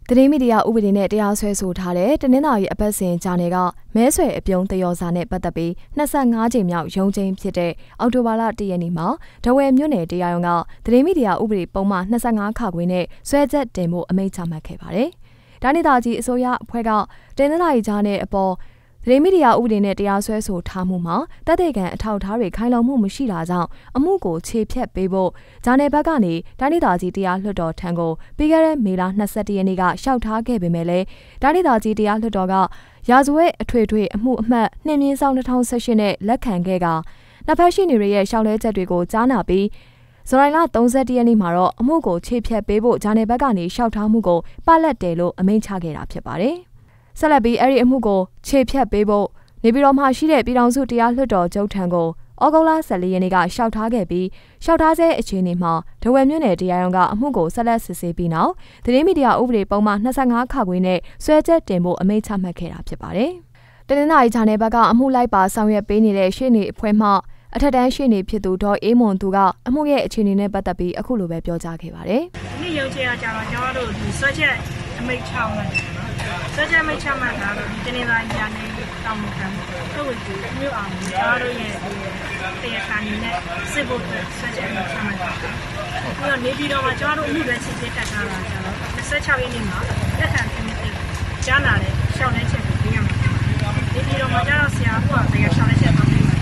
သတင်းမီဒီယာဥပဒေနဲ့တရားစွဲဆိုထားတဲ့တနင်္သာရီအပတ်စဉ်ဂျာနယ်ကမဲဆွယ်အပြုံးတယောစာနဲ့ပတ်သက်ပြီး25ကြိမ်မြောက်ရုံးချိန်းဖြစ်တဲ့အောက်တိုဘာလ1ရက်နေ့မှာထားဝယ်မြို့နယ်တရားရုံးကသတင်းမီဒီယာဥပဒေပုံမှန်25ခါခွေနဲ့ဆွဲချက်တင်ဖို့အမိန့်ချမှတ်ခဲ့ပါတယ်။ဒါနဲ့သာကြီးအစိုးရအဖွဲ့ကတနင်္သာရီဂျာနယ်အပေါ်သတင်းမီဒီယာဥပဒေနဲ့တရားစွဲဆိုထားမှုမှာတပ်တဲ့ခံအထောက်အထားတွေခိုင်လုံမှုမရှိတာကြောင့်အမှုကိုခြေဖြတ်ပေးဖို့ဂျာနယ်ဘက်ကနေတိုင်းဒေသကြီးတရားလွှတ်တော်ထံကိုပြီးခဲ့တဲ့မေလ22ရက်နေ့ကလျှောက်ထားခဲ့ပေမဲ့လည်းတိုင်းဒေသကြီးတရားလွှတ်တော်ကရာဇဝတ်အထွေထွေအမှုအမှတ်2/2018နဲ့လက်ခံခဲ့ကနှစ်ဖက်ရှိနေတွေရဲ့လျှောက်လဲချက်တွေကိုကြားနာပြီးဇူလိုင်လ31ရက်နေ့မှာတော့အမှုကိုခြေဖြတ်ပေးဖို့ဂျာနယ်ဘက်ကနေလျှောက်ထားမှုကိုပလက်တယ်လို့အမိန့်ချခဲ့တာဖြစ်ပါတယ်။ဆက်လက်ပြီးအဲ့ဒီအမှုကိုခြေဖြတ်ပေးဖို့နေပြည်တော်မှာရှိတဲ့ပြည်ထောင်စုတရားလွှတ်တော်ချုပ်ထံကိုဩဂုတ်လ14ရက်နေ့ကလျှောက်ထားခဲ့ပြီးလျှောက်ထားဆဲအခြေအနေမှာထားဝယ်မြို့နယ်တရားရုံးကအမှုကိုဆက်လက်စစ်ဆေးပြီးနောက်သတင်းမီဒီယာဥပဒေပုံမှန်25ခါခွေနဲ့ဆွဲချက်တင်ဖို့အမိန့်ချမှတ်ခဲ့တာဖြစ်ပါတယ်။တနင်္သာရီဂျာနယ်ဘက်ကအမှုလိုက်ပါဆောင်ရွက်ပေးနေတဲ့ရှေ့နေအဖွဲ့မှအထက်တန်းရှေ့နေဖြစ်သူဒေါ်အေးမွန်သူကအမှုရဲ့အခြေအနေနဲ့ပတ်သက်ပြီးအခုလိုပဲပြောကြားခဲ့ပါတယ်။ဒီနေ့ရုံးချကကြာတော့ကျွန်တော်တို့ဒီဆွဲချက်အမိန့်ချမှတ်တယ်နော်။ဆွဲချက်အမိန့်ချမှတ်တာတော့ဒီတနင်္သာရီဂျာနယ်တောင်မခံထုတ်ဝေသူမြို့အောင်ကျွန်တော်တို့ရဲ့တရားခံနေနဲ့စစ်ဖို့ဆွဲချက်အမိန့်ချမှတ်တာ။ပြီးတော့နေပြည်တော်မှာကျွန်တော်တို့အမှုတွေစစ်ဆေးတက်ထားတာကျတော့26ရက်နေ့မှာလက်ခံပြင်တဲ့ကြားနာတဲ့ရှောင်းတဲ့ချက်ကိုပြရမှာ။နေပြည်တော်မှာကျတော့ဆရာကတရားရှောင်းတဲ့ချက်တော့ပြင်မှာ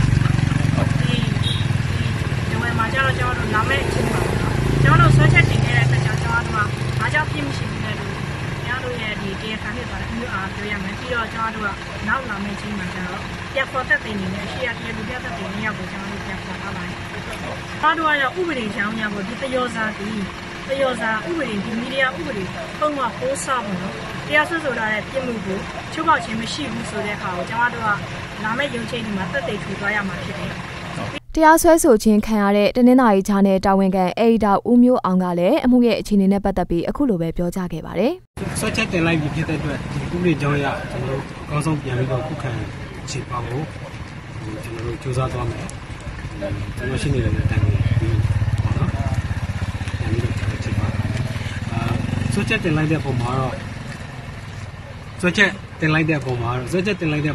ဒီဝယ်မှာကျတော့ကျွန်တော်တို့လာမယ့်အချိန်မှာကျွန်တော်တို့ဆွဲချက်တင်ခဲ့တဲ့အတွက်ကြောင့်ကျွန်တော်တို့ကဘာကြောင့်ပြင်မရှိဘူးလဲလို့ကျွန်တော်တို့ရဲ့ဒီတရားခံဖြစ်သွားတဲ့အမျိုးအားပြောရမယ်ပြီးတော့ကျွန်တော်တို့ကနောက်လာမယ့်အချိန်မှာကျတော့ပြန်ခေါ်သက်တင်နေတဲ့ရှေ့ရတရားလူပြသက်တင်နေရောက်ကိုကျွန်တော်တို့ပြန်ခေါ်ထားပါတယ်ကျွန်တော်တို့ကတော့ဥပဒေကြောင်းများပေါ့ဒီတယောစာဒီတယောစာဥပဒေဒီမီဒီယာဥပဒေပုံမှန်ပိုးစားဖို့နော်တရားစွဲဆိုထားတဲ့ပြည်မှုကိုချုပ်ပေါက်ခြင်းမရှိဘူးဆိုတဲ့အခါကိုကျွန်တော်တို့ကလာမယ့်ရုံးချိန်ဒီမှာသက်သေထူသွားရမှာဖြစ်တယ်တရားစွဲဆိုခြင်းခံရတဲ့တနင်္သာရီဂျာနယ်တာဝန်ခံအေဒါဦးမျိုးအောင်ကလည်းအမှုရဲ့အခြေအနေနဲ့ပတ်သက်ပြီးအခုလိုပဲပြောကြားခဲ့ပါတယ်။ဆွဲချက်တင်လိုက်ပြီးဖြစ်တဲ့အတွက်ဥပဒေကြောင်းအရကျွန်တော်တို့အကောင်းဆုံးပြန်ပြီးတော့ခုခံခြေပါဖို့ကျွန်တော်တို့စူးစမ်းသွားမယ်။ကျွန်တော်ရှိနေတဲ့တိုင်ပြီးပေါ့နော်။ပြန်ပြီးတော့ခြေပါဆွဲချက်တင်လိုက်တဲ့ပုံမှာတော့ဆွဲချက်တင်လိုက်တဲ့ပုံမှာတော့ကျွန်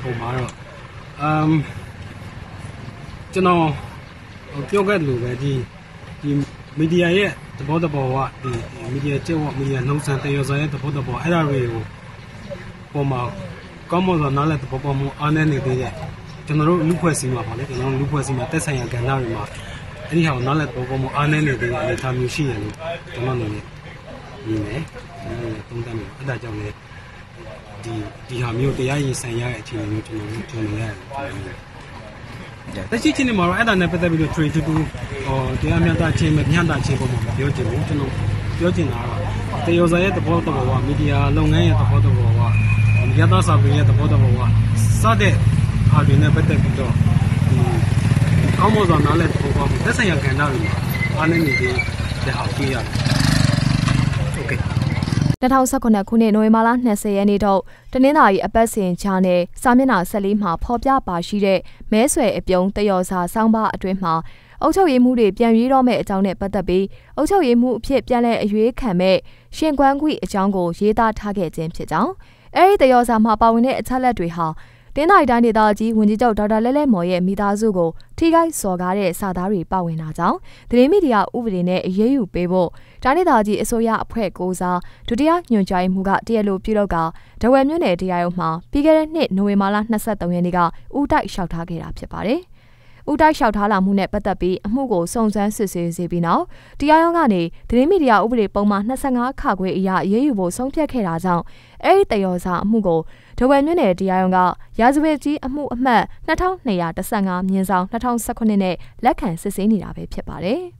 တော်ပြောခဲ့လို့ပဲဒီမီဒီယာရဲ့သဘောတဘောကဒီမီဒီယာကျက်ဝမီဒီယာနှုံးဆန်တရောစာရဲ့သဘောတဘောအဲ့ဒါတွေကိုပုံမှာကောင်းမွန်စွာနားလည်သဘောပေါက်မှုအားနည်းနေသေးတယ်ကျွန်တော်တို့လူဖွဲ့စည်းမှာပါလေကျွန်တော်တို့လူဖွဲ့စည်းမှာတက်ဆိုင်ရာကဏ္ဍတွေမှာအဲ့ဒီဟာကိုနားလည်သဘောပေါက်မှုအားနည်းနေသေးတဲ့အနေအထားမျိုးရှိတယ်လို့ကျွန်တော်အနေနဲ့မြင်တယ်သုံးသပ်တယ်အဲ့ဒါကြောင့်လေဒီဟာမျိုးတရားရင်ဆိုင်ရတဲ့အခြေအနေမျိုးကျွန်တော်တို့ကြုံနေရတယ်တချို့ချင်းတွေမှာတော့အဲ့ဒါနဲ့ပတ်သက်ပြီးတော့ trade to တရားမျှတခြင်းမမျှတခြင်းပုံမှာပြောချင်ဘူးကျွန်တော်ပြောချင်တာကတော့တယောစာရဲ့သဘောတဘောကမီဒီယာလုပ်ငန်းရဲ့သဘောတဘောကမီဒီယာသားစာပေရဲ့သဘောတဘောကစတဲ့အားတွေနဲ့ပတ်သက်ပြီးတော့ကောင်းမွန်စွာနားလည်သဘောပေါက်ပြီးသက်ဆိုင်ရာကဏ္ဍတွေမှာအားနည်းနေတဲ့ဟာတွေ့ရတယ်။ Okay 2019ခုနှစ်နိုဝင်ဘာလ20ရက်နေ့တော့တနင်္သာရီအပတ်စဉ်ဂျာနယ်စာမျက်နှာ14မှာဖော်ပြပါရှိတဲ့မဲဆွယ်အပြုံးတယောစာစောင်းပါအတွင်းမှာအုပ်ချုပ်ရေးမှုတွေပြန်ရွေးတော့မဲ့အကြောင်းနဲ့ပတ်သက်ပြီးအုပ်ချုပ်ရေးမှုအဖြစ်ပြန်လည်အရွေးခံမဲ့ရှင်ကွမ်းခွေအကြောင်းကိုရေးသားထားခဲ့ခြင်းဖြစ်ကြောင်းအဲဒီတယောစာမှာပါဝင်တဲ့အချက်လက်တွေဟာတင်းတိုင်းတိုင်းဒေသကြီးဝန်ကြီးချုပ်ဒေါက်တာလဲလဲမော်ရဲ့မိသားစုကိုထိခိုက်စော်ကားတဲ့စာသားတွေပါဝင်တာကြောင့်သတင်းမီဒီယာဥပဒေနဲ့အရေးယူပေးဖို့တိုင်းဒေသကြီးအစိုးရအဖွဲ့ကိုစားဒုတိယညွှန်ကြားမှုကတရားလိုပြုလုပ်ကထားဝယ်မြို့နယ်တရားရုံးမှာပြီးခဲ့တဲ့နှစ်နိုဝင်ဘာလ23ရက်နေ့ကဦးတိုက်လျှောက်ထားခဲ့တာဖြစ်ပါတယ်။ဦးတိုက်လျှောက်ထားလာမှုနဲ့ပတ်သက်ပြီးအမှုကိုစုံစမ်းစစ်ဆေးပြီးနောက်တရားရုံးကနေသတင်းမီဒီယာဥပဒေပုံမှန်25ခါခွေအရအရေးယူဖို့ဆုံးဖြတ်ခဲ့တာကြောင့်အဲဒီတယောစာအမှုကိုထားဝယ်မြို့နယ်တရားရုံးကရာဇဝတ်ကြီးအမှုအမှတ်2215/2019နဲ့လက်ခံစစ်ဆေးနေတာပဲဖြစ်ပါတယ်။